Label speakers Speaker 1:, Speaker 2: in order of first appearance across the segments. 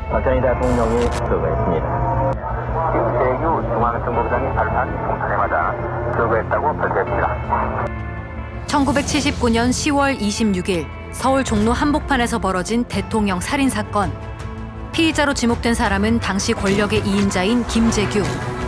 Speaker 1: 박정희 대통령이 서거했습니다. 김재규 중앙정보부장이 발표한 공판에 맞아 서거했다고 발표했습니다.
Speaker 2: 1979년 10월 26일 서울 종로 한복판에서 벌어진 대통령 살인 사건. 피의자로 지목된 사람은 당시 권력의 2인자인 김재규.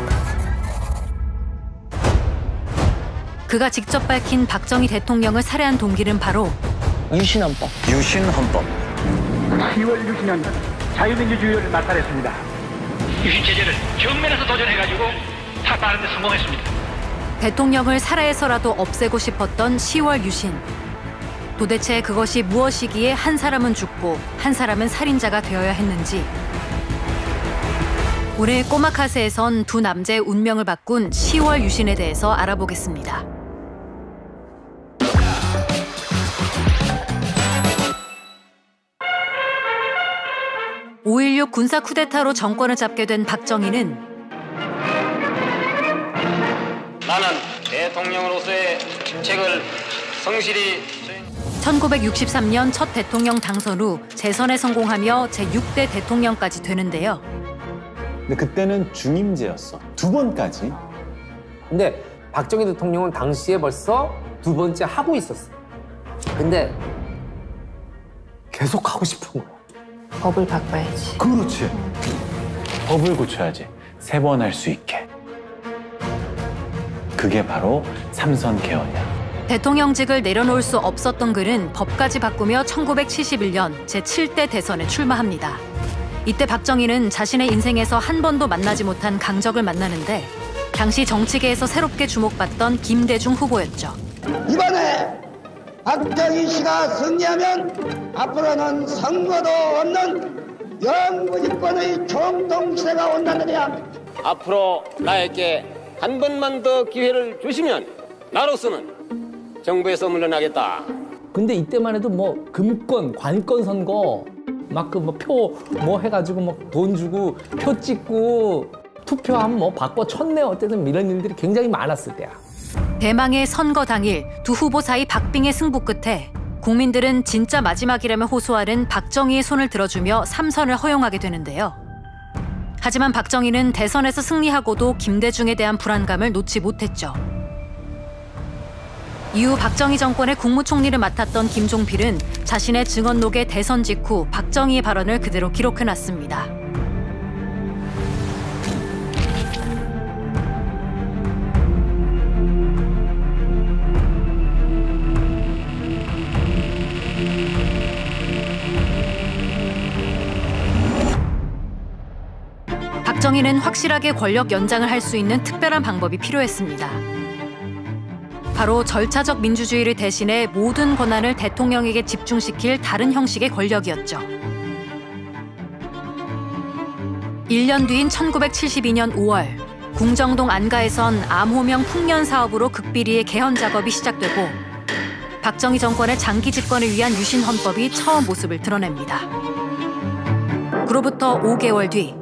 Speaker 2: 그가 직접 밝힌 박정희 대통령을 살해한 동기는 바로
Speaker 3: 유신헌법.
Speaker 4: 유신헌법.
Speaker 5: 10월 유신은 자유민주주의를 나타냈습니다.
Speaker 6: 유신체제를 정면에서 도전해가지고 타파하는 데 성공했습니다.
Speaker 2: 대통령을 살해해서라도 없애고 싶었던 10월 유신. 도대체 그것이 무엇이기에 한 사람은 죽고 한 사람은 살인자가 되어야 했는지. 오늘 꼬마카세에선 두 남자의 운명을 바꾼 10월 유신에 대해서 알아보겠습니다. (5.16) 군사 쿠데타로 정권을 잡게 된 박정희는
Speaker 7: 나는 대통령으로서의 직책을 성실히
Speaker 2: 1963년 첫 대통령 당선 후 재선에 성공하며 제6대 대통령까지 되는데요.
Speaker 4: 근데 그때는 중임제였어. 두 번까지.
Speaker 3: 근데 박정희 대통령은 당시에 벌써 두 번째 하고 있었어. 근데 계속 하고 싶은 거야.
Speaker 8: 법을 바꿔야지.
Speaker 4: 그렇지. 법을 고쳐야지. 세 번 할 수 있게. 그게 바로 삼선 개헌이야.
Speaker 2: 대통령직을 내려놓을 수 없었던 그는 법까지 바꾸며 1971년 제7대 대선에 출마합니다. 이때 박정희는 자신의 인생에서 한 번도 만나지 못한 강적을 만나는데 당시 정치계에서 새롭게 주목받던 김대중 후보였죠.
Speaker 9: 이번에 박정희 씨가 승리하면 앞으로는 선거도 없는 영구집권의 총통치가 온다느냐.
Speaker 7: 앞으로 나에게 한 번만 더 기회를 주시면 나로서는 정부에서 물러나겠다.
Speaker 10: 근데 이때만 해도 뭐 금권, 관권 선거 막 그 뭐 표 뭐 해가지고 뭐 돈 주고 표 찍고 투표하면 뭐 바꿔 쳤네 어쨌든 이런 일들이 굉장히 많았을 때야.
Speaker 2: 대망의 선거 당일 두 후보 사이 박빙의 승부 끝에 국민들은 진짜 마지막이라며 호소하는 박정희의 손을 들어주며 삼선을 허용하게 되는데요. 하지만 박정희는 대선에서 승리하고도 김대중에 대한 불안감을 놓지 못했죠. 이후 박정희 정권의 국무총리를 맡았던 김종필은 자신의 증언록에 대선 직후 박정희의 발언을 그대로 기록해놨습니다. 박정희는 확실하게 권력 연장을 할 수 있는 특별한 방법이 필요했습니다. 바로 절차적 민주주의를 대신해 모든 권한을 대통령에게 집중시킬 다른 형식의 권력이었죠. 1년 뒤인 1972년 5월, 궁정동 안가에선 암호명 풍년 사업으로 극비리의 개헌 작업이 시작되고 박정희 정권의 장기 집권을 위한 유신 헌법이 처음 모습을 드러냅니다. 그로부터 5개월 뒤,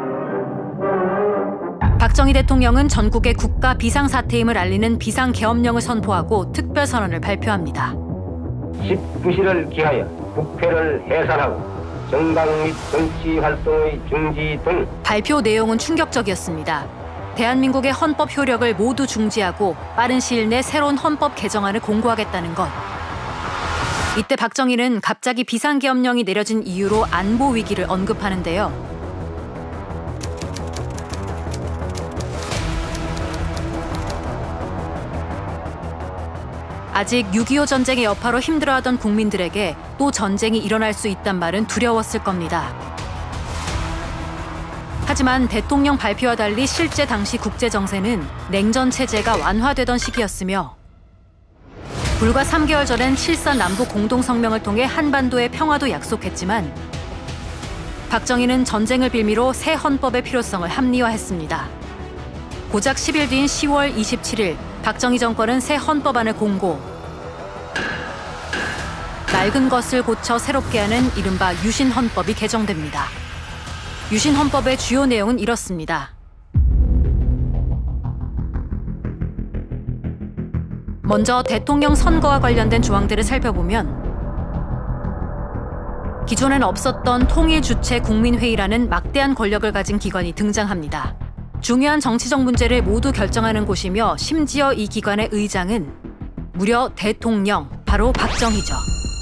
Speaker 2: 박정희 대통령은 전국에 국가 비상사태임을 알리는 비상계엄령을 선포하고 특별선언을 발표합니다.
Speaker 7: 19시를 기하여 국회를 해산하고 정당 및 정치 활동의 중지 등.
Speaker 2: 발표 내용은 충격적이었습니다. 대한민국의 헌법 효력을 모두 중지하고 빠른 시일 내 새로운 헌법 개정안을 공고하겠다는 것. 이때 박정희는 갑자기 비상계엄령이 내려진 이유로 안보 위기를 언급하는데요. 아직 6.25 전쟁의 여파로 힘들어하던 국민들에게 또 전쟁이 일어날 수 있단 말은 두려웠을 겁니다. 하지만 대통령 발표와 달리 실제 당시 국제정세는 냉전 체제가 완화되던 시기였으며 불과 3개월 전엔 7.4 남북 공동성명을 통해 한반도의 평화도 약속했지만 박정희는 전쟁을 빌미로 새 헌법의 필요성을 합리화했습니다. 고작 10일 뒤인 10월 27일 박정희 정권은 새 헌법안을 공고, 낡은 것을 고쳐 새롭게 하는 이른바 유신헌법이 개정됩니다. 유신헌법의 주요 내용은 이렇습니다. 먼저 대통령 선거와 관련된 조항들을 살펴보면 기존엔 없었던 통일주체국민회의라는 막대한 권력을 가진 기관이 등장합니다. 중요한 정치적 문제를 모두 결정하는 곳이며 심지어 이 기관의 의장은 무려 대통령, 바로 박정희죠.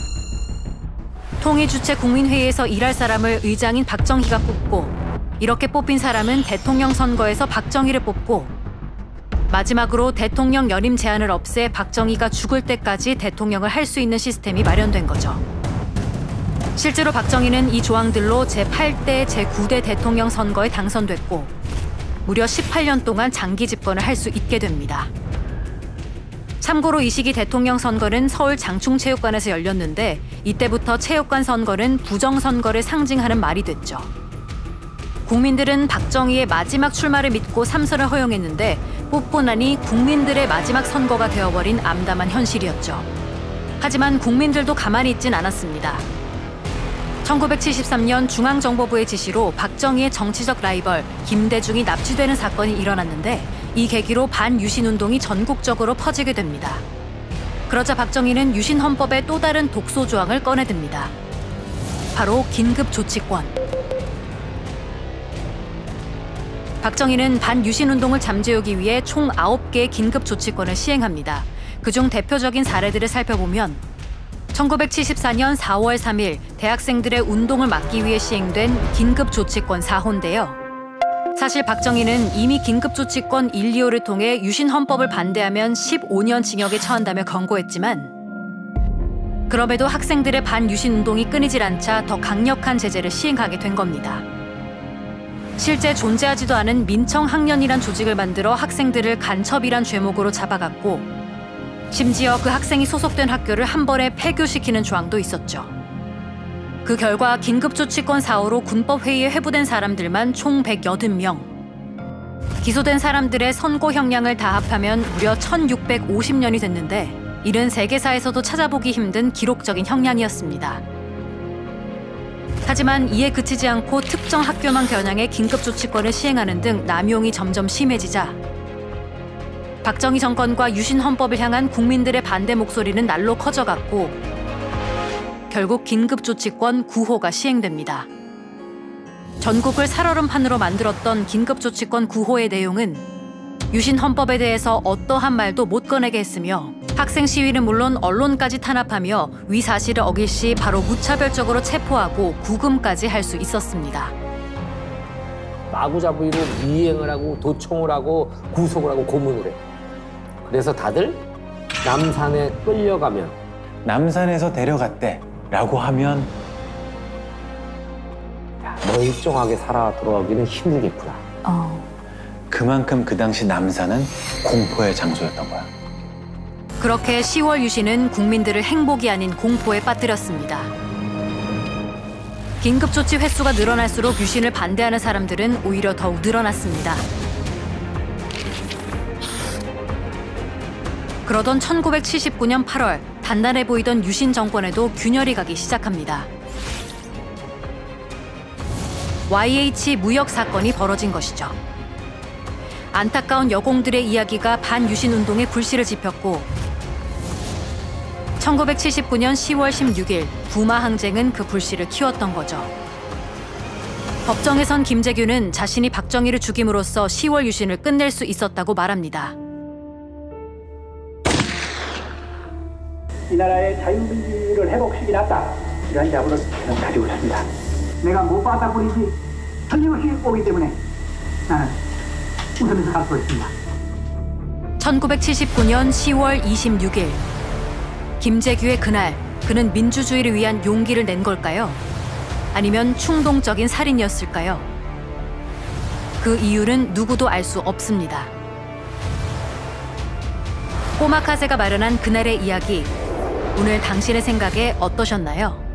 Speaker 2: 통일주체국민회의에서 일할 사람을 의장인 박정희가 뽑고 이렇게 뽑힌 사람은 대통령 선거에서 박정희를 뽑고 마지막으로 대통령 연임 제한을 없애 박정희가 죽을 때까지 대통령을 할 수 있는 시스템이 마련된 거죠. 실제로 박정희는 이 조항들로 제8대, 제9대 대통령 선거에 당선됐고 무려 18년 동안 장기 집권을 할 수 있게 됩니다. 참고로 이 시기 대통령 선거는 서울 장충체육관에서 열렸는데 이때부터 체육관 선거는 부정선거를 상징하는 말이 됐죠. 국민들은 박정희의 마지막 출마를 믿고 삼선을 허용했는데 뽑고 나니 국민들의 마지막 선거가 되어버린 암담한 현실이었죠. 하지만 국민들도 가만히 있진 않았습니다. 1973년 중앙정보부의 지시로 박정희의 정치적 라이벌 김대중이 납치되는 사건이 일어났는데 이 계기로 반유신운동이 전국적으로 퍼지게 됩니다. 그러자 박정희는 유신헌법의 또 다른 독소 조항을 꺼내듭니다. 바로 긴급조치권. 박정희는 반유신운동을 잠재우기 위해 총 9개의 긴급조치권을 시행합니다. 그중 대표적인 사례들을 살펴보면 1974년 4월 3일 대학생들의 운동을 막기 위해 시행된 긴급조치권 4호인데요. 사실 박정희는 이미 긴급조치권 1, 2호를 통해 유신헌법을 반대하면 15년 징역에 처한다며 경고했지만 그럼에도 학생들의 반유신운동이 끊이질 않자 더 강력한 제재를 시행하게 된 겁니다. 실제 존재하지도 않은 민청학년이란 조직을 만들어 학생들을 간첩이란 죄목으로 잡아갔고 심지어 그 학생이 소속된 학교를 한 번에 폐교시키는 조항도 있었죠. 그 결과 긴급조치권 4호로 군법회의에 회부된 사람들만 총 180명. 기소된 사람들의 선고 형량을 다 합하면 무려 1650년이 됐는데 이는 세계사에서도 찾아보기 힘든 기록적인 형량이었습니다. 하지만 이에 그치지 않고 특정 학교만 겨냥해 긴급조치권을 시행하는 등 남용이 점점 심해지자 박정희 정권과 유신헌법을 향한 국민들의 반대 목소리는 날로 커져갔고 결국 긴급조치권 9호가 시행됩니다. 전국을 살얼음판으로 만들었던 긴급조치권 9호의 내용은 유신헌법에 대해서 어떠한 말도 못 꺼내게 했으며 학생 시위는 물론 언론까지 탄압하며 위 사실을 어길 시 바로 무차별적으로 체포하고 구금까지 할 수 있었습니다.
Speaker 3: 마구잡이로 미행을 하고 도청을 하고 구속을 하고 고문을 해. 그래서 다들 남산에 끌려가면
Speaker 4: 남산에서 데려갔대 라고 하면
Speaker 3: 멀쩡하게 살아 돌아오기는 힘들겠구나.
Speaker 4: 그만큼 그 당시 남산은 공포의 장소였던 거야.
Speaker 2: 그렇게 10월 유신은 국민들을 행복이 아닌 공포에 빠뜨렸습니다. 긴급조치 횟수가 늘어날수록 유신을 반대하는 사람들은 오히려 더욱 늘어났습니다. 그러던 1979년 8월 단단해 보이던 유신 정권에도 균열이 가기 시작합니다. YH 무역 사건이 벌어진 것이죠. 안타까운 여공들의 이야기가 반유신 운동의 불씨를 지폈고 1979년 10월 16일 부마 항쟁은 그 불씨를 키웠던 거죠. 법정에 선 김재규는 자신이 박정희를 죽임으로써 10월 유신을 끝낼 수 있었다고 말합니다.
Speaker 5: 이 나라의 자유민주를 회복시키기 낫다. 이러한 자부를 저는 가지고 있습니다. 내가 못 받아 보이지 틀림없이 오기 때문에 나는 웃으면서 갖고 있습니다.
Speaker 2: 1979년 10월 26일 김재규의 그날 그는 민주주의를 위한 용기를 낸 걸까요? 아니면 충동적인 살인이었을까요? 그 이유는 누구도 알 수 없습니다. 꼬마 카세가 마련한 그날의 이야기, 오늘 당신의 생각에 어떠셨나요?